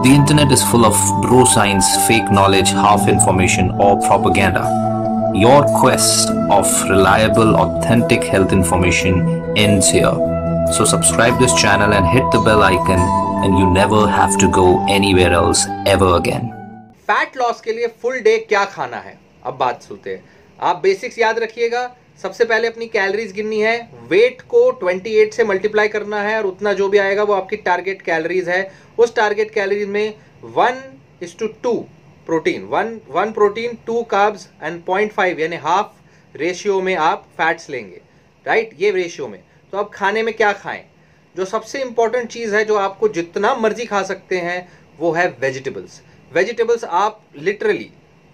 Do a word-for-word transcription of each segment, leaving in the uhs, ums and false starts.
The internet is full of bro science, fake knowledge, half information, or propaganda. Your quest of reliable, authentic health information ends here. So subscribe this channel and hit the bell icon and you never have to go anywhere else ever again. Fat loss के लिए full day क्या खाना है, अब बात सुनते हैं। आप बेसिक्स याद रखिएगा। सबसे पहले अपनी कैलोरीज गिननी है, वेट को अट्ठाईस से मल्टीप्लाई करना है और उतना जो भी आएगा वो आपकी टारगेट कैलोरीज है। उस टारगेट कैलोरीज में one is to two protein, one one protein two carbs and point five यानी हाफ रेशियो में आप फैट्स लेंगे, राइट, ये रेशियो में। तो अब खाने में क्या खाएं? जो सबसे इंपॉर्टेंट चीज है, जो आपको जितना मर्जी खा सकते हैं, वो है वेजिटेबल्स। वेजिटेबल्स आप लिटरली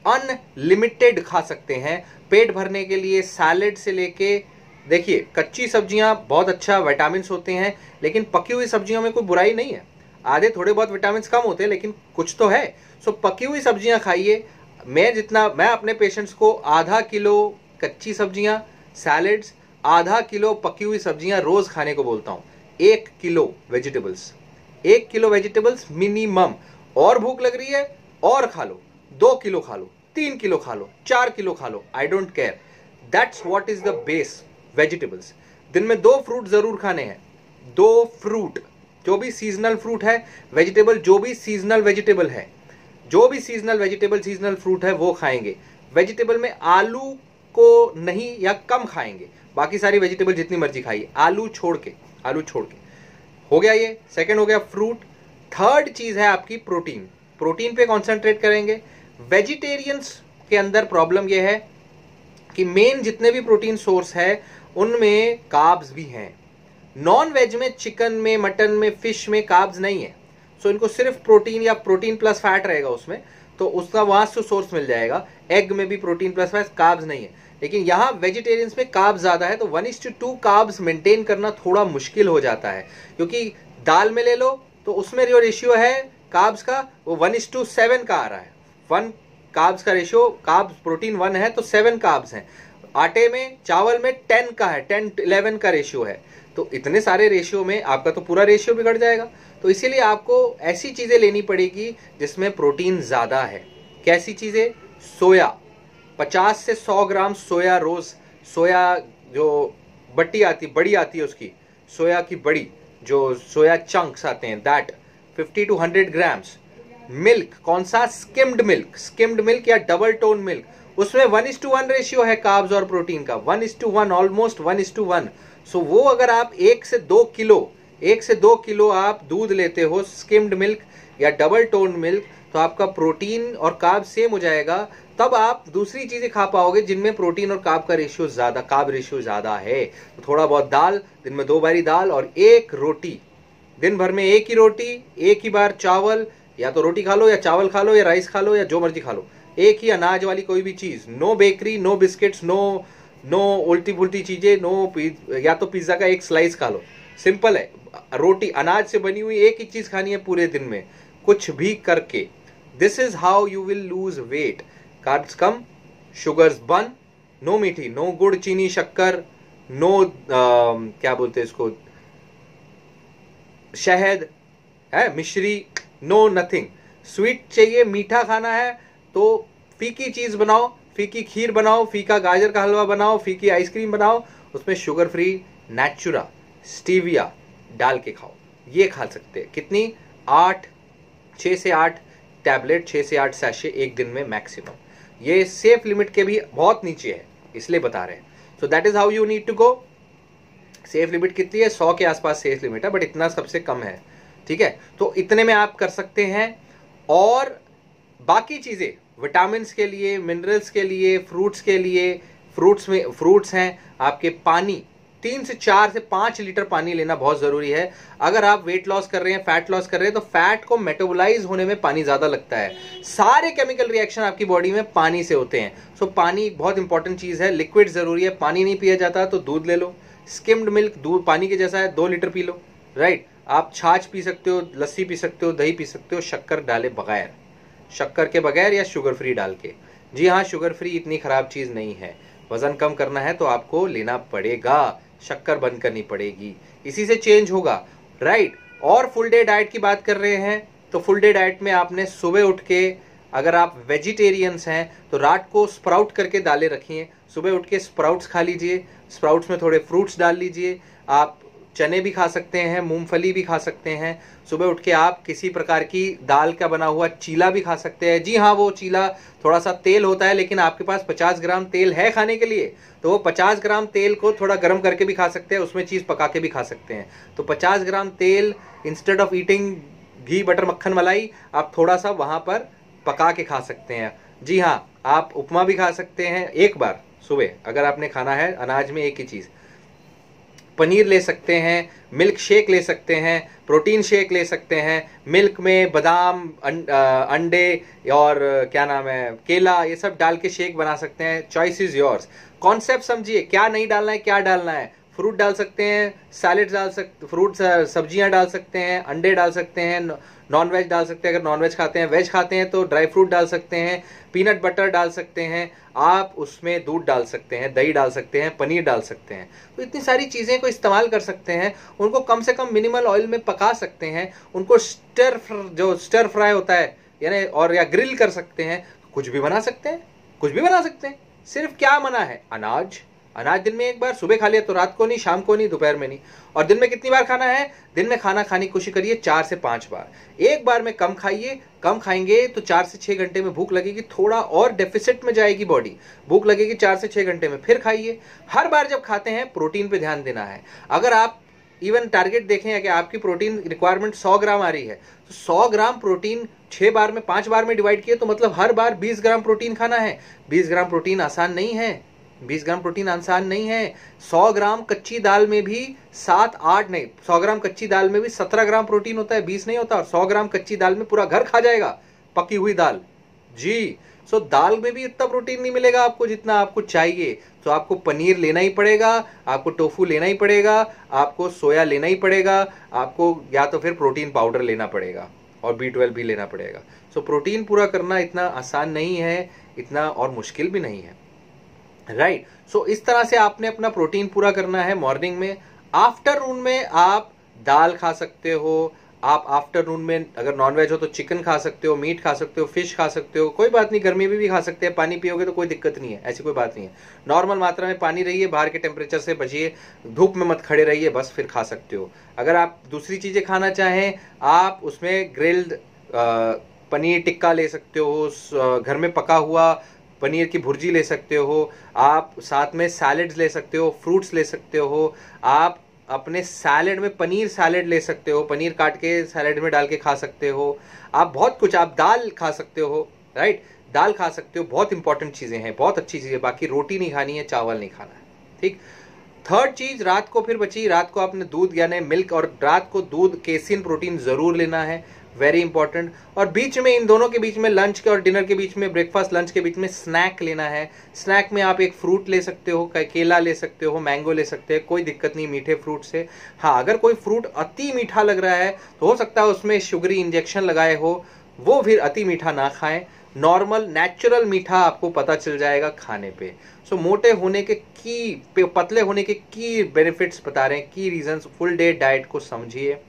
अनलिमिटेड खा सकते हैं पेट भरने के लिए। सैलेड से लेके, देखिए, कच्ची सब्जियां बहुत अच्छा विटामिन होते हैं, लेकिन पकी हुई सब्जियों में कोई बुराई नहीं है। आधे थोड़े बहुत विटामिन कम होते हैं, लेकिन कुछ तो है। सो पकी हुई सब्जियां खाइए। मैं जितना मैं अपने पेशेंट्स को आधा किलो कच्ची सब्जियां, सैलेड्स, आधा किलो पकी हुई सब्जियां रोज खाने को बोलता हूं। एक किलो वेजिटेबल्स, एक किलो वेजिटेबल्स मिनिमम। और भूख लग रही है और खा लो, दो किलो खा लो, तीन किलो खा लो, चार किलो खा लो, I don't care. That's what is the base, vegetables. दिन में दो फ्रूट जरूर खाने हैं, दो फ्रूट, जो भी सीजनल फ्रूट है, वेजिटेबल जो भी सीजनल वेजिटेबल है, जो भी सीजनल वेजिटेबल सीजनल फ्रूट है वो खाएंगे। वेजिटेबल में आलू को नहीं या कम खाएंगे, बाकी सारी वेजिटेबल जितनी मर्जी खाइए, आलू छोड़ के, आलू छोड़ के। हो गया ये, सेकंड हो गया फ्रूट। थर्ड चीज है आपकी प्रोटीन। प्रोटीन पे कॉन्सेंट्रेट करेंगे। वेजिटेरियंस के अंदर प्रॉब्लम यह है कि मेन जितने भी प्रोटीन सोर्स है उनमें कार्ब्स भी हैं। नॉन वेज में, चिकन में, मटन में, फिश में कार्ब्स नहीं है। सो इनको सिर्फ प्रोटीन या प्रोटीन प्लस फैट रहेगा उसमें, तो उसका वहां से सोर्स मिल जाएगा। एग में भी प्रोटीन प्लस फैट, कार्ब्स नहीं है। लेकिन यहाँ वेजिटेरियंस में कार्ब्स ज्यादा है, तो one is to two carbs maintain करना थोड़ा मुश्किल हो जाता है। क्योंकि दाल में ले लो तो उसमें जो रेशियो है कार्ब्स का, वो वन इज टू सेवन का आ रहा है। वन कार्ब्स का रेशियो, कार्ब्स प्रोटीन वन है तो सेवन कार्ब्स हैं। आटे में, चावल में टेन का है, टेन इलेवन का रेशियो है। तो इतने सारे रेशियो में आपका तो पूरा रेशियो बिगड़ जाएगा। तो इसीलिए आपको ऐसी चीजें लेनी पड़ेगी जिसमें प्रोटीन ज्यादा है। कैसी चीजें? सोया, पचास से सौ ग्राम सोया रोज। सोया जो बट्टी आती, बड़ी आती है उसकी, सोया की बड़ी, जो सोया चंक्स आते हैं, that fifty to hundred grams. Milk, कौन सा? स्किम्ड मिल्क, स्किम्ड मिल्क या डबल टोन मिल्क, उसमें one is to one ratio है कार्ब्स और प्रोटीन का, one is to one, almost one is to one. So वो अगर आप एक से दो किलो एक से दो किलो आप दूध लेते हो, स्किम्ड मिल्क या डबल टोन मिल्क, तो आपका प्रोटीन और कार्ब सेम हो जाएगा। तब आप दूसरी चीजें खा पाओगे जिनमें प्रोटीन और कार्ब का रेशियो ज्यादा, कार्ब रेशियो ज्यादा है। तो थोड़ा बहुत दाल, दिन में दो बारी दाल और एक रोटी, दिन भर में एक ही रोटी, एक ही बार चावल, या तो रोटी खा लो या चावल खा लो या राइस खा लो या जो मर्जी खा लो, एक ही अनाज वाली कोई भी चीज। No bakery, no biscuits, no no उल्टी पुल्टी चीजें, नो, या तो पिज्जा का एक स्लाइस खा लो। सिंपल है। रोटी अनाज से बनी हुई एक ही चीज खानी है पूरे दिन में, कुछ भी करके। This is how you will lose weight. Carbs कम, शुगर्स बन, नो मीठी, नो गुड़, चीनी, शक्कर, नो क्या बोलते हैं इसको, शहद है, मिश्री, नो नथिंग। स्वीट चाहिए, मीठा खाना है तो फीकी चीज बनाओ, फीकी खीर बनाओ, फीका गाजर का हलवा बनाओ, फीकी आइसक्रीम बनाओ, उसमें शुगर फ्री, नेचुरा, स्टीविया डाल के खाओ। ये खा सकते हैं। कितनी? आठ, छह से आठ टैबलेट, छह से आठ सैशे एक दिन में मैक्सिमम। ये सेफ लिमिट के भी बहुत नीचे है, इसलिए बता रहे हैं। So that is how you need to go. Safe limit कितनी है? सौ के आसपास सेफ लिमिट है, बट इतना सबसे कम है, ठीक है। तो इतने में आप कर सकते हैं। और बाकी चीजें विटामिन के लिए, मिनरल्स के लिए, फ्रूट्स के लिए, फ्रूट्स में फ्रूट्स हैं आपके, पानी, तीन से चार से पांच लीटर पानी लेना बहुत जरूरी है। अगर आप वेट लॉस कर रहे हैं, फैट लॉस कर रहे हैं, तो फैट को मेटाबोलाइज होने में पानी ज्यादा लगता है। सारे केमिकल रिएक्शन आपकी बॉडी में पानी से होते हैं। सो पानी बहुत इंपॉर्टेंट चीज है, लिक्विड जरूरी है। पानी नहीं पिया जाता तो दूध ले लो, स्किम्ड मिल्क, दूध पानी के जैसा है, दो लीटर पी लो, राइट। आप छाछ पी सकते हो, लस्सी पी सकते हो, दही पी सकते हो, शक्कर डाले बगैर, शक्कर के बगैर या शुगर फ्री डाल के। जी हाँ, शुगर फ्री इतनी खराब चीज नहीं है। वजन कम करना है तो आपको लेना पड़ेगा, शक्कर बंद करनी पड़ेगी, इसी से चेंज होगा, राइट। और फुल डे डाइट की बात कर रहे हैं तो फुल डे डाइट में आपने सुबह उठ के, अगर आप वेजिटेरियंस हैं तो रात को स्प्राउट करके दालें रखिए, सुबह उठ के स्प्राउट्स खा लीजिए, स्प्राउट्स में थोड़े फ्रूट्स डाल लीजिए, आप चने भी खा सकते हैं, मूंगफली भी खा सकते हैं। सुबह उठ के आप किसी प्रकार की दाल का बना हुआ चीला भी खा सकते हैं। जी हाँ, वो चीला थोड़ा सा तेल होता है, लेकिन आपके पास पचास ग्राम तेल है खाने के लिए, तो वो पचास ग्राम तेल को थोड़ा गर्म करके भी खा सकते हैं, उसमें चीज़ पका के भी खा सकते हैं। तो पचास ग्राम तेल, इंस्टेड ऑफ ईटिंग घी बटर मक्खन मलाई, आप थोड़ा सा वहाँ पर पका के खा सकते हैं। जी हाँ, आप उपमा भी खा सकते हैं एक बार सुबह, अगर आपने खाना है अनाज में एक ही चीज़। पनीर ले सकते हैं, मिल्क शेक ले सकते हैं, प्रोटीन शेक ले सकते हैं, मिल्क में बादाम, अंडे और क्या नाम है, केला, ये सब डाल के शेक बना सकते हैं। Choice is yours. कॉन्सेप्ट समझिए, क्या नहीं डालना है, क्या डालना है। फ्रूट डाल सकते हैं, सैलेड डाल सकते, फ्रूट सब्जियां डाल सकते हैं, अंडे डाल सकते हैं, नॉन वेज डाल सकते हैं, अगर नॉन वेज खाते हैं, वेज खाते हैं तो ड्राई फ्रूट डाल सकते हैं, पीनट बटर डाल सकते हैं, आप उसमें दूध डाल सकते हैं, दही डाल सकते हैं, पनीर डाल सकते हैं। तो इतनी सारी चीज़ें को इस्तेमाल कर सकते हैं, उनको कम से कम मिनिमल ऑयल में पका सकते हैं, उनको स्टर जो स्टर फ्राई होता है यानी और या ग्रिल कर सकते हैं, कुछ भी बना सकते हैं, कुछ भी बना सकते हैं। सिर्फ क्या मना है, अनाज। अनाज दिन में एक बार, सुबह खा लिया तो रात को नहीं, शाम को नहीं, दोपहर में नहीं। और दिन में कितनी बार खाना है, दिन में खाना खाने की कोशिश करिए चार से पांच बार। एक बार में कम खाइए, कम खाएंगे तो चार से छह घंटे में भूख लगेगी, थोड़ा और डेफिसिट में जाएगी बॉडी, भूख लगेगी चार से छह घंटे में, फिर खाइए। हर बार जब खाते हैं प्रोटीन पे ध्यान देना है। अगर आप इवन टारगेट देखें कि आपकी प्रोटीन रिक्वायरमेंट सौ ग्राम आ रही है, तो सौ ग्राम प्रोटीन छह बार में, पांच बार में डिवाइड किए तो मतलब हर बार बीस ग्राम प्रोटीन खाना है। बीस ग्राम प्रोटीन आसान नहीं है, बीस ग्राम प्रोटीन आसान नहीं है। सौ ग्राम कच्ची दाल में भी सात आठ नहीं, सौ ग्राम कच्ची दाल में भी सत्रह ग्राम प्रोटीन होता है, बीस नहीं होता। और सौ ग्राम कच्ची दाल में पूरा घर खा जाएगा, पकी हुई दाल। जी, सो दाल में भी इतना प्रोटीन नहीं मिलेगा आपको जितना आपको चाहिए। तो आपको पनीर लेना ही पड़ेगा, आपको टोफू लेना ही पड़ेगा, आपको सोया लेना ही पड़ेगा, आपको या तो फिर प्रोटीन पाउडर लेना पड़ेगा और बी ट्वेल्व भी लेना पड़ेगा। सो प्रोटीन पूरा करना इतना आसान नहीं है, इतना और मुश्किल भी नहीं है, राइट right. सो so, इस तरह से आपने अपना प्रोटीन पूरा करना है मॉर्निंग में। आफ्टरनून में आप दाल खा सकते हो, आप आफ्टरनून में अगर नॉनवेज हो तो चिकन खा सकते हो, मीट खा सकते हो, फिश खा सकते हो, कोई बात नहीं, गर्मी में भी खा सकते हैं। पानी पियोगे तो कोई दिक्कत नहीं है, ऐसी कोई बात नहीं है। नॉर्मल मात्रा में पानी रहिए, बाहर के टेम्परेचर से बचिए, धूप में मत खड़े रहिए, बस फिर खा सकते हो। अगर आप दूसरी चीज़ें खाना चाहें, आप उसमें ग्रिल्ड पनीर टिक्का ले सकते हो, घर में पका हुआ पनीर की भुर्जी ले सकते हो, आप साथ में सैलेड्स ले सकते हो, फ्रूट्स ले सकते हो, आप अपने सैलेड में पनीर सैलेड ले सकते हो, पनीर काट के सैलेड में डाल के खा सकते हो, आप बहुत कुछ, आप दाल खा सकते हो, राइट, दाल खा सकते हो। बहुत इंपॉर्टेंट चीज़ें हैं, बहुत अच्छी चीज़ें। बाकी रोटी नहीं खानी है, चावल नहीं खाना है, ठीक। थर्ड चीज़, रात को फिर बची, रात को आपने दूध यानी मिल्क, और रात को दूध केसिन प्रोटीन ज़रूर लेना है, वेरी इंपॉर्टेंट। और बीच में, इन दोनों के बीच में, लंच के और डिनर के बीच में, ब्रेकफास्ट लंच के बीच में स्नैक लेना है। स्नैक में आप एक फ्रूट ले सकते हो, केला ले सकते हो, मैंगो ले सकते हो, कोई दिक्कत नहीं मीठे फ्रूट से। हाँ, अगर कोई फ्रूट अति मीठा लग रहा है तो हो सकता है उसमें शुगरी इंजेक्शन लगाए हो, वो फिर अति मीठा ना खाएं। नॉर्मल नेचुरल मीठा आपको पता चल जाएगा खाने पे। सो so, मोटे होने के की, पतले होने के की बेनिफिट्स बता रहे हैं, की रीजंस। फुल डे डाइट को समझिए।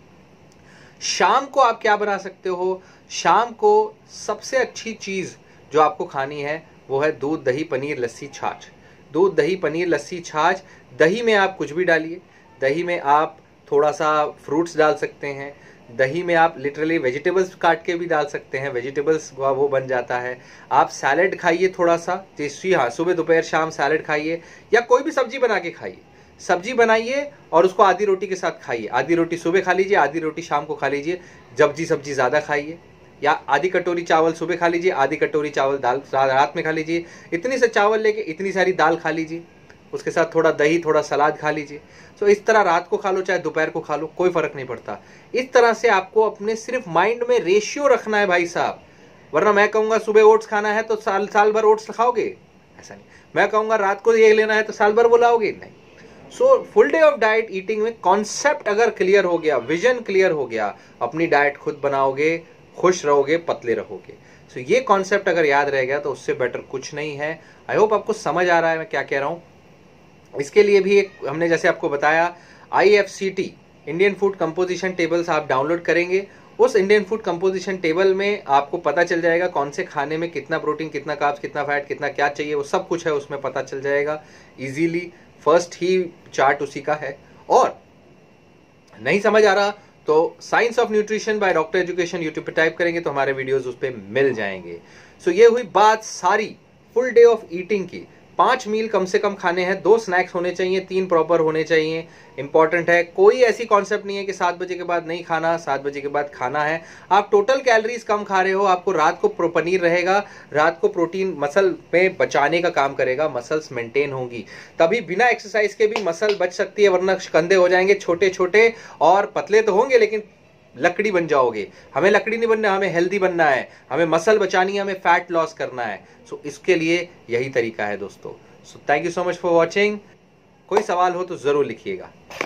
शाम को आप क्या बना सकते हो, शाम को सबसे अच्छी चीज जो आपको खानी है वो है दूध दही पनीर लस्सी छाछ। दूध दही पनीर लस्सी छाछ। दही में आप कुछ भी डालिए, दही में आप थोड़ा सा फ्रूट्स डाल सकते हैं, दही में आप लिटरली वेजिटेबल्स काट के भी डाल सकते हैं, वेजिटेबल्स वो बन जाता है। आप सैलेड खाइए थोड़ा सा, जैसे हाँ सुबह दोपहर शाम सैलेड खाइए, या कोई भी सब्जी बना के खाइए। सब्जी बनाइए और उसको आधी रोटी के साथ खाइए। आधी रोटी सुबह खा लीजिए, आधी रोटी शाम को खा लीजिए। सब्जी सब्जी ज़्यादा खाइए, या आधी कटोरी चावल सुबह खा लीजिए, आधी कटोरी चावल दाल रात में खा लीजिए। इतनी से चावल लेके इतनी सारी दाल खा लीजिए, उसके साथ थोड़ा दही, थोड़ा सलाद खा लीजिए। तो इस तरह रात को खा लो चाहे दोपहर को खा लो, कोई फर्क नहीं पड़ता। इस तरह से आपको अपने सिर्फ माइंड में रेशियो रखना है भाई साहब, वरना मैं कहूँगा सुबह ओट्स खाना है तो साल साल भर ओट्स खाओगे, ऐसा नहीं। मैं कहूँगा रात को ये लेना है तो साल भर वो लाओगे, नहीं। So full day of diet eating में कॉन्सेप्ट अगर क्लियर हो गया, विजन क्लियर हो गया, अपनी डाइट खुद बनाओगे, खुश रहोगे, पतले रहोगे। सो so, ये कॉन्सेप्ट अगर याद रह गया तो उससे बेटर कुछ नहीं है। आई होप आपको समझ आ रहा है मैं क्या कह रहा हूँ। इसके लिए भी एक हमने जैसे आपको बताया I F C T Indian food composition tables आप डाउनलोड करेंगे, उस इंडियन फूड कंपोजिशन टेबल में आपको पता चल जाएगा कौन से खाने में कितना प्रोटीन, कितना कार्ब्स, कितना फैट, कितना क्या चाहिए, वो सब कुछ है उसमें पता चल जाएगा इजीली। फर्स्ट ही चार्ट उसी का है। और नहीं समझ आ रहा तो science of nutrition by doctor education YouTube पे टाइप करेंगे तो हमारे वीडियोस उस पर मिल जाएंगे। सो so, ये हुई बात सारी फुल डे ऑफ ईटिंग की। पांच मील कम से कम खाने हैं, दो स्नैक्स होने चाहिए, तीन प्रॉपर होने चाहिए, इंपॉर्टेंट है। कोई ऐसी कॉन्सेप्ट नहीं है कि सात बजे के बाद नहीं खाना, सात बजे के बाद खाना है। आप टोटल कैलोरीज कम खा रहे हो, आपको रात को पनीर रहेगा, रात को प्रोटीन मसल में बचाने का काम करेगा, मसल्स मेंटेन होंगी, तभी बिना एक्सरसाइज के भी मसल बच सकती है, वरना कंधे हो जाएंगे छोटे छोटे और पतले तो होंगे लेकिन लकड़ी बन जाओगे। हमें लकड़ी नहीं बनना, हमें हेल्दी बनना है, हमें मसल बचानी है, हमें फैट लॉस करना है। सो so, इसके लिए यही तरीका है दोस्तों। So thank you so much for watching. कोई सवाल हो तो जरूर लिखिएगा।